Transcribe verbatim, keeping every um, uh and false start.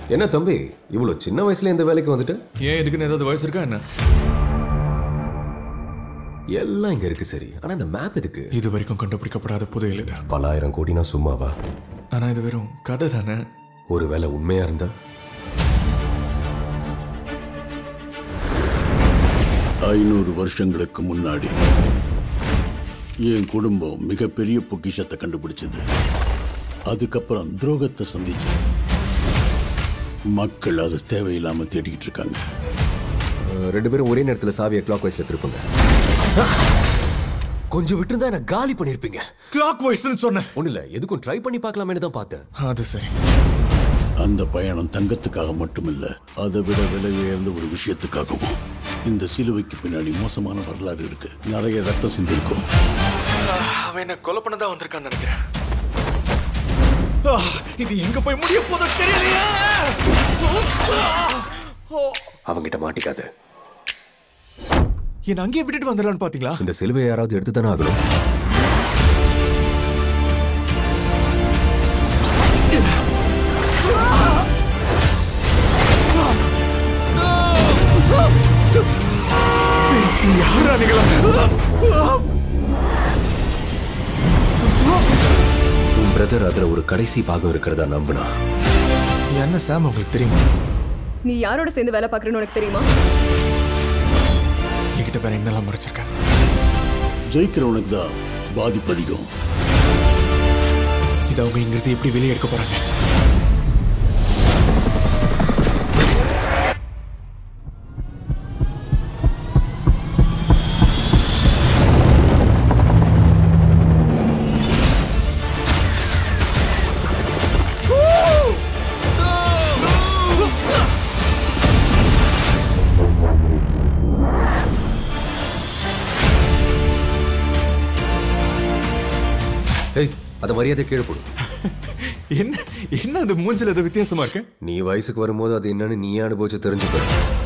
என்ன தம்பி இவ்வளவு சின்ன வயசுல இந்த வேலைக்கு வந்துட்டு? ஏன் இதுக்குன்னு ஏதாவது வயசு இருக்கா என்ன? எல்லாம் இங்க இருக்கு சரி, ஆனா இந்த மேப் எதுக்கு? இது வரைக்கும் கண்டுபிடிக்கப்படாத புதையல் இது. பலாயிரம் கோடினா சும்மாவா? ஆனா இது வெறும் கதை தானே. ஒருவேளை உண்மையா இருந்தா? ஐநூறு வருஷங்களுக்கு முன்னாடி என் குடும்பம் மிகப்பெரிய பொக்கிஷத்தை கண்டுபிடிச்சது. அதுக்கப்புறம் துரோகத்தை சந்திச்சு மக்கள் அது தேவையில்லாம தேடிக்கிட்டு இருக்காங்க. ரெண்டு பேரும் ஒரே நேரத்தில் சாவியை கிளாக் வைஸ்ல திருப்புங்க. கொஞ்சம் விட்டு இருந்தா என்ன காலி பண்ணிருப்பீங்க. கிளாக் வைஸ்னு சொன்னேன். ஒண்ணு இல்ல, எதுக்கும் ட்ரை பண்ணி பார்க்கலாமே தான் பார்த்தேன். அது சரி. அந்த பயணம் தங்கத்துக்காக மட்டுமில்ல, அதை விட விலை உயர்ந்த ஒரு விஷயத்துக்காகவும். இந்த சிலுவைக்கு பின்னாடி மோசமான வரலாறு இருக்கு. நிறைய ரத்தம் சிந்திருக்கும். அவன் என்ன கொலை பண்ண தான் வந்திருக்கான்னு நினைக்கிறேன். இது எங்க போய் முடிய போதோ தெரியலையா? அவங்கிட்ட மாட்டிக்காத. என்ன அங்கேயே விட்டுட்டு வந்துடலான்னு பாத்தீங்களா? இந்த சிலுவையை யாராவது எடுத்து தானே ஆகணும். யாரா நீங்களா? உன் பிரதர் அதுல ஒரு கடைசி பாகம் இருக்கிறதா நம்பினா. என்ன சாம் உங்களுக்கு தெரியுமா? நீ யாரோட சேர்ந்து வேலை பார்க்கறன்னு உனக்கு தெரியுமா? என்கிட்ட வேற என்னெல்லாம் மறைச்சிருக்கேன். ஜெயிக்கிறவனுக்கு தான் பாதிப்பு அதிகம். இதை அவங்க இங்கிருந்து எப்படி வெளியே எடுக்க போறாங்க? அத மரியாதை கீழே போடு. என்ன என்ன அந்த மூஞ்சில அது வித்தியாசமா இருக்கு? நீ வயசுக்கு வரும்போது அது என்னன்னு நீயே அனுபவிச்சு தெரிஞ்சுக்க.